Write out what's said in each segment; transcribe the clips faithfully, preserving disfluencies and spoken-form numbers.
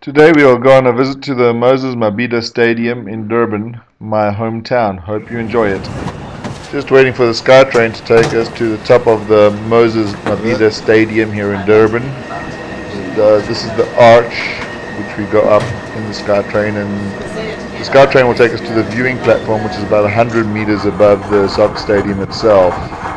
Today we will go on a visit to the Moses Mabhida Stadium in Durban, my hometown. Hope you enjoy it. Just waiting for the SkyTrain to take us to the top of the Moses Mabhida Stadium here in Durban. And, uh, this is the arch which we go up in the SkyTrain, and the SkyTrain will take us to the viewing platform, which is about one hundred meters above the soccer stadium itself.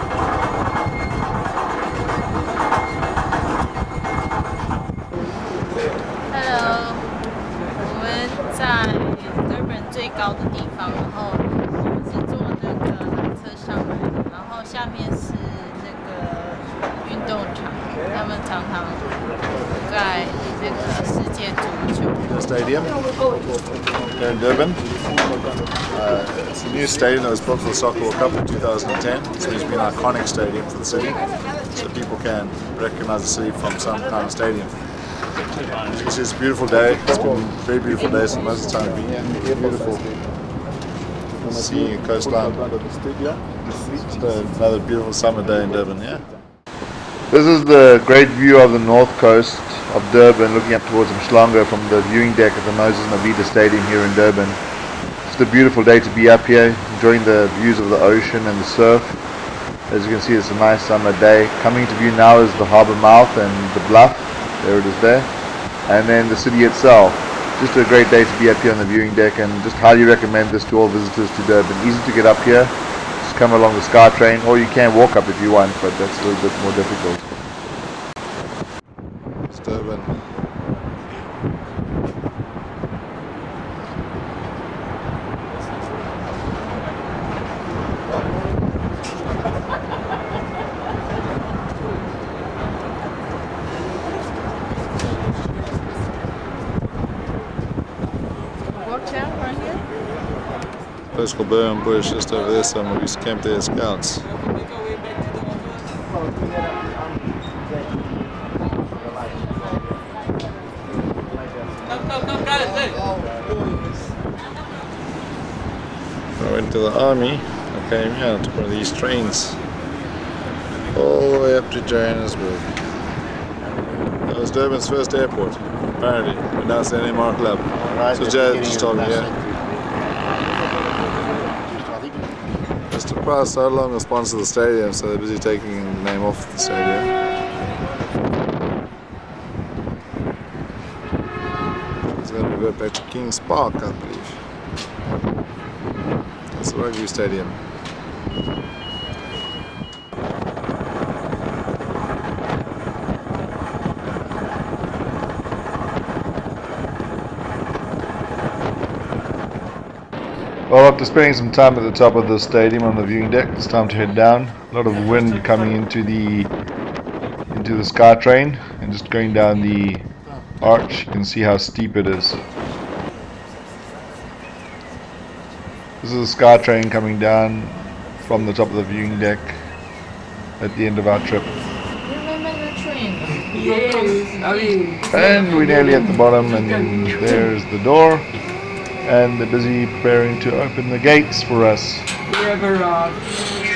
Hello，我们在 Durban 最高的地方，然后我们是坐那个缆车上来的，然后下面是那个运动场，他们常常盖那个世界足球。 Stadium here in Durban. Uh, it's a new stadium that was built for the Soccer World Cup in two thousand ten. It's going to be an iconic stadium for the city, so people can recognize the city from some kind of stadium. As you can see, it's a beautiful day. It's been a very beautiful day, so most of the time we've been beautiful. Seeing a coastline. Just another beautiful summer day in Durban, yeah? This is the great view of the north coast of Durban, looking up towards Mhlanga from the viewing deck at the Moses Mabhida Stadium here in Durban. It's a beautiful day to be up here, enjoying the views of the ocean and the surf. As you can see, it's a nice summer day. Coming to view now is the harbour mouth and the bluff. There it is there. And then the city itself. Just a great day to be up here on the viewing deck, and just highly recommend this to all visitors to Durban. Easy to get up here. Just come along the SkyTrain, or you can walk up if you want, but that's a little bit more difficult. It's Durban. Place called Durban Bush, just over there somewhere. We used to camp there as scouts. I went to the army. I came here and took one of these trains all the way up to Johannesburg. That was Durban's first airport, apparently, but now it's the N M R club. Right, so Jazz just told me, yeah. Just surprised how long will sponsor the stadium, so they're busy taking the name off the stadium. It's going to go back to King's Park, I believe. That's the rugby stadium. Well, after spending some time at the top of the stadium on the viewing deck, it's time to head down. A lot of wind coming into the into the SkyTrain, and just going down the arch, you can see how steep it is. This is the SkyTrain coming down from the top of the viewing deck at the end of our trip. Remember the train? Yes. And we're nearly at the bottom, and then there's the door. And they're busy preparing to open the gates for us. We have a